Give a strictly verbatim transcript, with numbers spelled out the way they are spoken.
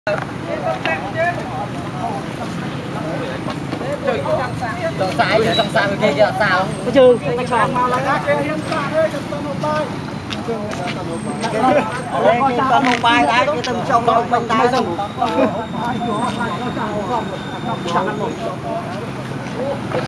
Trong xa chứ trong xa kia kia sao có trường cái tròn con không bay đá cái tầm trong con mình đá rồi